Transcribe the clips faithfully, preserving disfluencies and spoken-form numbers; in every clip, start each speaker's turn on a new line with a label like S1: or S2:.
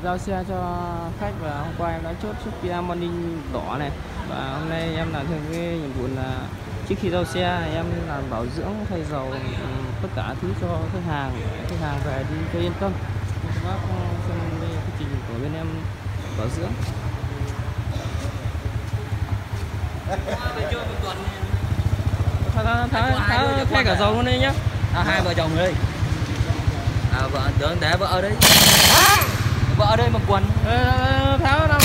S1: giao xe cho khách, và hôm qua em đã chốt chiếc Kia Morning đỏ này, và hôm nay em làm thêm cái nhiệm vụ là trước khi giao xe em làm bảo dưỡng thay dầu tất cả thứ cho khách hàng, khách hàng về đi cho yên tâm. Các bác xem đây quy trình của bên em bảo dưỡng. Tháo tháo tháo thay cả dầu luôn đi nhá.
S2: À, hai vợ chồng đi. À, vợ để, để vợ ở đấy. Vợ ở đây mặc quần.
S1: Ờ, tháo đâu.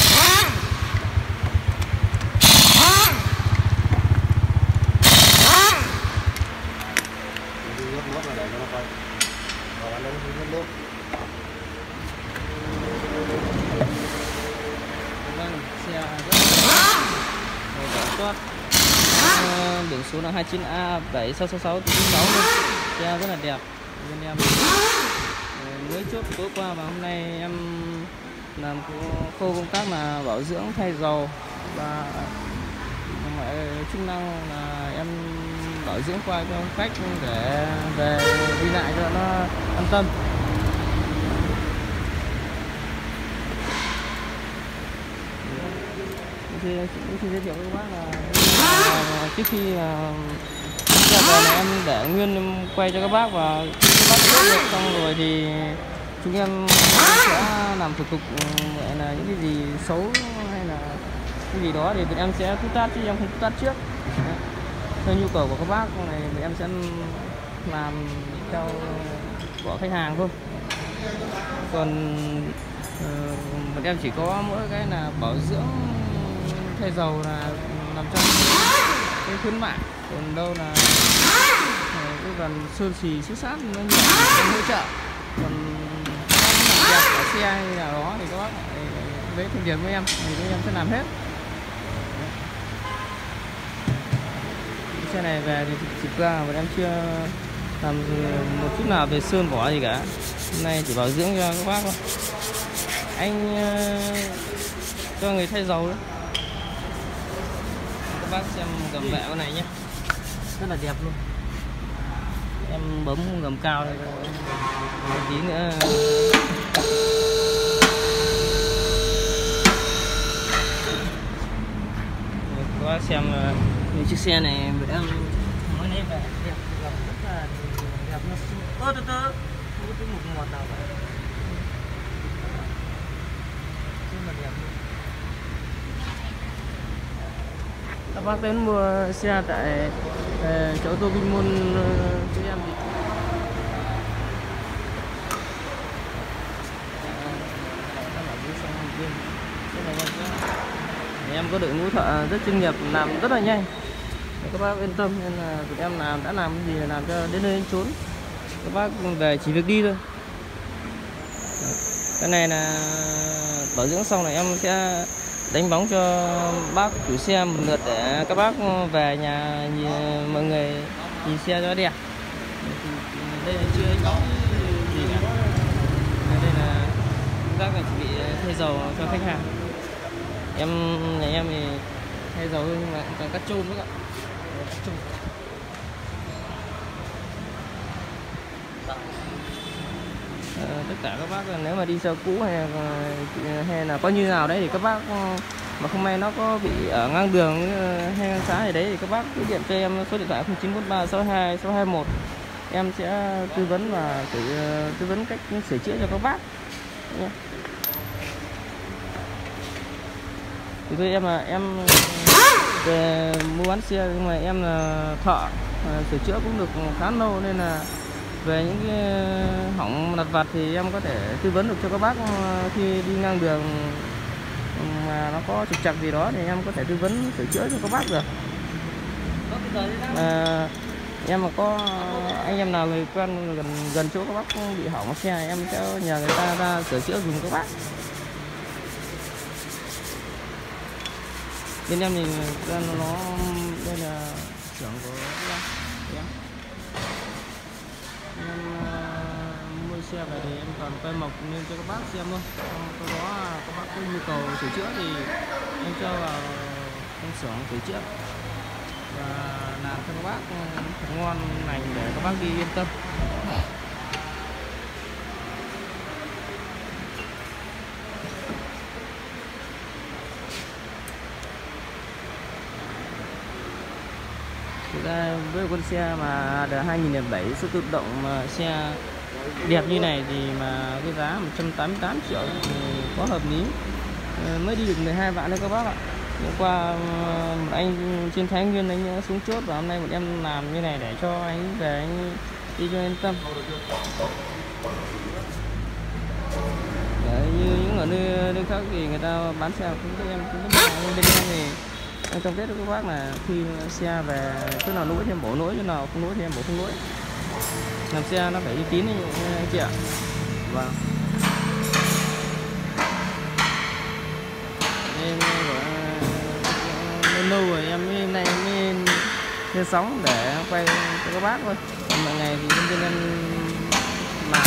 S1: Vâng, xe rất tốt. À, biển số là hai chín A bảy sáu sáu sáu sáu luôn. Xe rất là đẹp. Bên em mới chốt tối qua và hôm nay em làm khâu công tác là bảo dưỡng thay dầu, và mọi chức năng là em bảo dưỡng qua cho khách để về đi lại cho nó an tâm. Thì xin giới thiệu với các bác là trước khi giờ này em để nguyên em quay cho các bác, và khi các bác biết được xong rồi thì chúng em sẽ làm thủ tục là những cái gì xấu hay là cái gì đó thì tụi em sẽ tút tát, chứ em không tút tát trước. Theo nhu cầu của các bác này thì em sẽ làm theo của khách hàng thôi. Còn uh, bọn em chỉ có mỗi cái là bảo dưỡng thay dầu là nằm trong cái khuyến mại, còn đâu là cái phần sơn xì xước sát nó nhiều hỗ trợ. Còn làm đẹp ở xe hay là đó thì các bác lấy thông điệp với em thì với em sẽ làm hết. Xe này về thì thực ra bọn em chưa làm một chút nào về sơn vỏ gì cả, hôm nay chỉ bảo dưỡng cho các bác thôi. Anh uh, cho người thay dầu đấy. Các bác xem gầm vẹ con này nhé, rất là đẹp luôn. Em bấm gầm cao đây một tí nữa. Các bác xem những chiếc xe này bọn em mới lấy về đẹp, rất là đẹp luôn. Ơ từ từ, không có một ngọt nào vậy. Rất là đẹp luôn. Các bác đến mua xe tại uh, chỗ tô Vinmall uh, cho em thì uh, em có đội ngũ thợ rất chuyên nghiệp, làm rất là nhanh. Các bác yên tâm, nên là tụi em làm đã làm cái gì làm cho đến nơi đến chốn. Các bác về chỉ việc đi thôi. Cái này là bảo dưỡng xong này em sẽ đánh bóng cho bác chủ xe một lượt để các bác về nhà nhìn, mọi người nhìn xe cho đẹp. Đây là chưa đánh bóng gì cả. Đây là các bác chuẩn bị thay dầu cho khách hàng. Em nhà em thì thay dầu nhưng mà còn cắt chôn nữa ạ. Cắt chôn. À, tất cả các bác nếu mà đi xe cũ hay là, hay là có như nào đấy thì các bác mà không may nó có bị ở ngang đường hay ngang xã gì đấy thì các bác cứ điện cho em số điện thoại không chín bốn ba sáu hai sáu hai một, em sẽ tư vấn và tự tư vấn cách sửa chữa cho các bác nhé. Thì thôi em là em về mua bán xe nhưng mà em là thợ, sửa chữa cũng được khá lâu, nên là về những cái hỏng lặt vặt thì em có thể tư vấn được cho các bác khi đi ngang đường mà nó có trục trặc gì đó thì em có thể tư vấn sửa chữa cho các bác được. À, em mà có anh em nào người quen gần gần chỗ các bác bị hỏng xe em sẽ nhờ người ta ra sửa chữa dùng các bác. Bên em thì nó đây là xưởng của em. Em uh, mua xe về thì em còn quay mộc lên cho các bác xem luôn. Sau đó các bác có nhu cầu sửa chữa thì em cho vào trong xưởng sửa chữa và làm cho các bác thật ngon lành để các bác đi yên tâm. Thực ra với con xe mà đờ hai nghìn lẻ bảy số tự động mà xe đẹp như này thì mà cái giá một trăm tám mươi tám triệu thì có hợp lý. Mới đi được mười hai vạn thôi các bác ạ. Hôm qua một anh trên Thái Nguyên anh xuống chốt và hôm nay bọn em làm như này để cho anh về anh đi cho yên tâm. Đấy, như những ở nơi, nơi khác thì người ta bán xe cũng em cũng biết là bên em thì em cam kết với các bác là khi xe về chỗ nào lỗi thì em bổ lỗi, chỗ nào không lỗi thì em bổ không lỗi. Làm xe nó phải uy tín anh chị ạ. Vâng. Nên lâu rồi em mới nay em mới lên sóng để quay cho các bác thôi. Mọi ngày thì bên bên em mà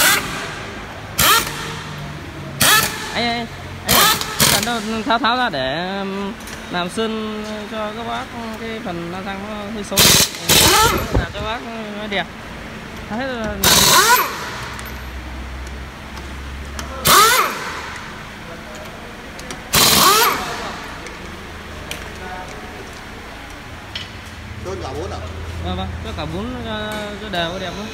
S1: anh ơi, anh đâu tháo tháo ra để làm sơn cho các bác cái phần la răng nó hơi xấu, làm cho bác nó đẹp. Hết là
S3: Đơn cả bốn à?
S1: Vâng vâng, cho cả bốn cho, cho đều đẹp luôn.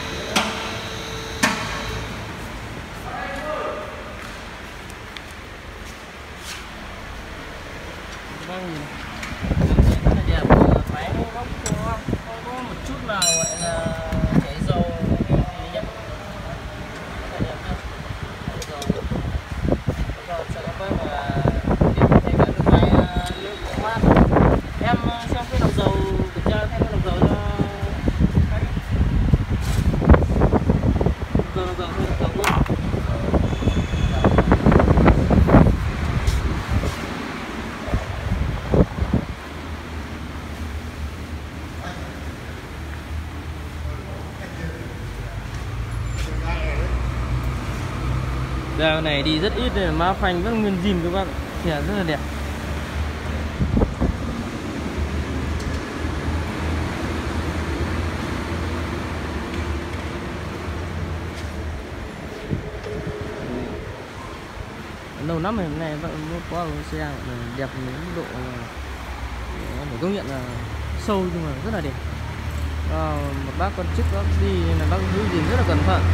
S1: Vâng, rất là đẹp, máy móc không có một chút nào gọi là chảy dầu gì nhé. Rất là đẹp nhá. Dầu, dầu sẽ có mà điểm thay cả nước máy nước mát. Em xem cái đồng dầu kiểm tra thêm cái đồng dầu cho khách. Dầu đồng dầu thôi, đồng dầu luôn. Dao này đi rất ít nên má phanh vẫn nguyên zin các bác, thì rất là đẹp. Lâu lắm rồi, hôm nay vẫn có xe đẹp đến độ phải công nhận là sâu nhưng mà rất là đẹp. À, một bác con trước bác đi là bác giữ gìn rất là cẩn thận.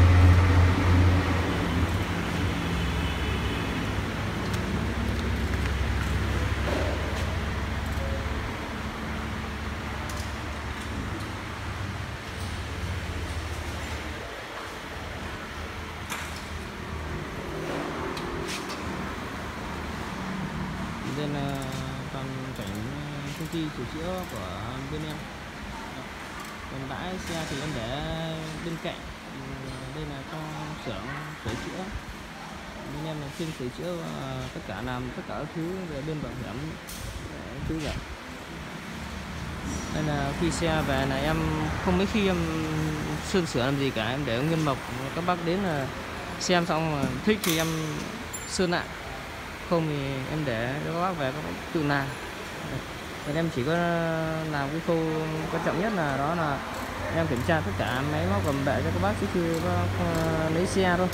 S1: Đây là toàn cảnh công ty sửa chữa của bên em. Còn bãi xe thì em để bên cạnh. Đây là trong xưởng sửa chữa. Bên em là chuyên sửa chữa tất cả, làm tất cả các thứ về bên bảo hiểm thứ cả. Đây là khi xe về là em không mấy khi em sơn sửa làm gì cả, em để nguyên mộc, các bác đến là xem xong mà thích thì em sơn lại, không thì em để cho các bác về các bác tự làm. Còn em chỉ có làm cái khâu quan trọng nhất là đó là em kiểm tra tất cả máy móc cầm bệ cho các bác trước khi các bác lấy xe thôi.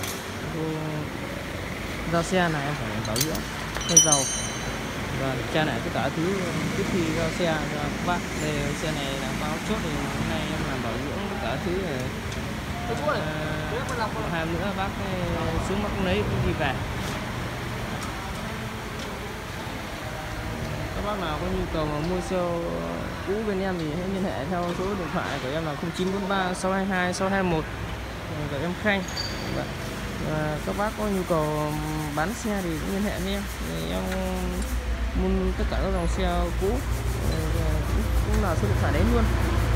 S1: Giao xe này em phải bảo dưỡng thay dầu và kiểm tra lại tất cả thứ trước khi giao xe cho các bác. Đây xe này là bao chốt thì hôm nay em làm bảo dưỡng tất cả thứ này. À, hai nữa bác xuống bác lấy đi về. Các bác nào có nhu cầu mà mua xe cũ bên em thì hãy liên hệ theo số điện thoại của em là không chín bốn ba sáu hai hai sáu hai một của em Khanh. Và các bác có nhu cầu bán xe thì cũng liên hệ với em. Thì em mua tất cả các dòng xe cũ cũng là số điện thoại đấy luôn.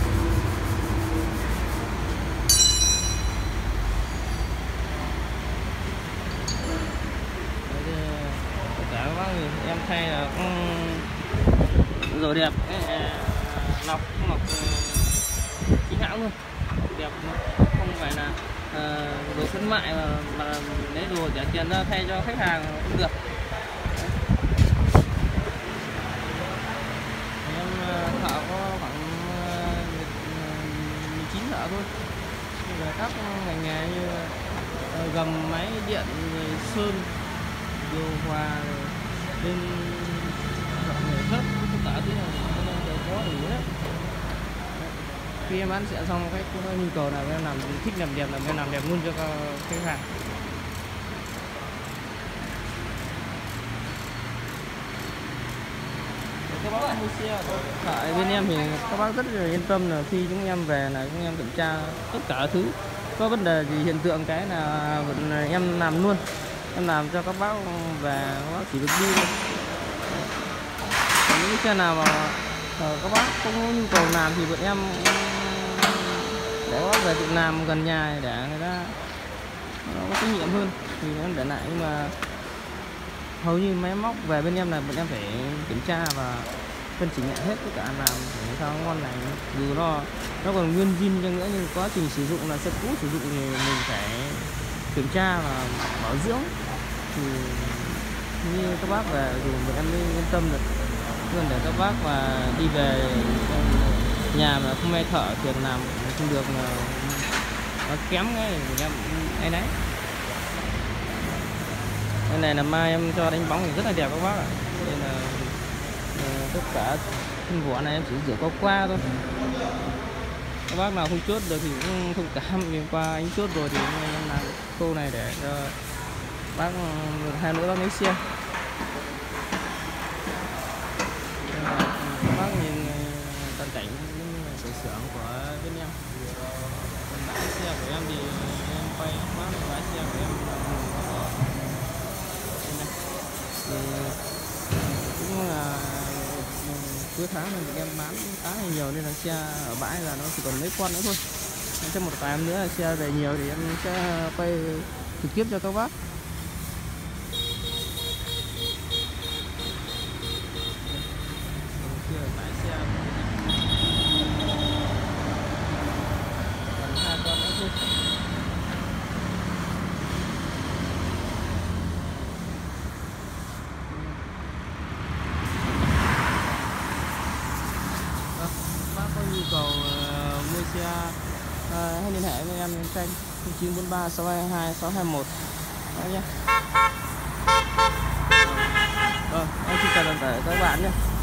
S1: Tất cả các bác thì em thay là cũng rồi đẹp, lọc mọc chính hãng luôn, đẹp không phải là uh, đồ khuyến mại mà, mà lấy đồ trả tiền ra thay cho khách hàng không được. Em thợ có khoảng mười chín thợ thôi. Bây giờ các ngành nghề như uh, gầm máy điện, rồi sơn, điều hòa, bên dọn người thấp, tất cả thứ này đều có đủ hết. khi em bán xe xong khách có nhu cầu nào em làm thích làm đẹp là em làm đẹp luôn cho khách hàng. Các bác mua xe tại bên em thì các bác rất là yên tâm là khi chúng em về là chúng em kiểm tra tất cả thứ, có vấn đề gì hiện tượng cái là em làm luôn, em làm cho các bác về các bác chỉ việc đi thôi. Những xe nào mà các bác không có nhu cầu làm thì bọn em để các bác về tự làm gần nhà để người ta nó có kinh nghiệm hơn thì em để lại, nhưng mà hầu như máy móc về bên em là bọn em phải kiểm tra và phân chỉnh lại hết tất cả làm để sao ngon lành, dù nó nó còn nguyên zin chăng nữa nhưng quá trình sử dụng là xe cũ sử dụng thì mình phải kiểm tra và bảo dưỡng thì như các bác về dù bọn em mới yên tâm được. Luôn để các bác mà đi về nhà mà không ai thợ tiền làm không được là nó kém cái thì em ấy đấy. Cái này là mai em cho đánh bóng thì rất là đẹp các bác ạ. Nên là uh, tất cả thân vỏ này em chỉ rửa qua qua thôi. Các bác nào không chốt được thì cũng thông cảm, vì qua anh chốt rồi thì em làm khâu này để cho bác một hai nữa bác lấy xe. Các bác nhìn toàn cảnh sửa xưởng của bên em. Còn bãi xe của em thì em quay bác bãi xe của em thì cũng là cuối tháng này em bán khá là nhiều nên là xe ở bãi là nó chỉ còn mấy con nữa thôi. Trong một vài em nữa là xe về nhiều thì em sẽ quay trực tiếp cho các bác. Bãi xe còn hai con nữa thôi. Bác có nhu cầu uh, mua xe uh, hãy liên hệ với em kênh chín bốn ba sáu hai hai sáu hai một nhé. Vâng, em xin chào toàn thể các bạn nhé.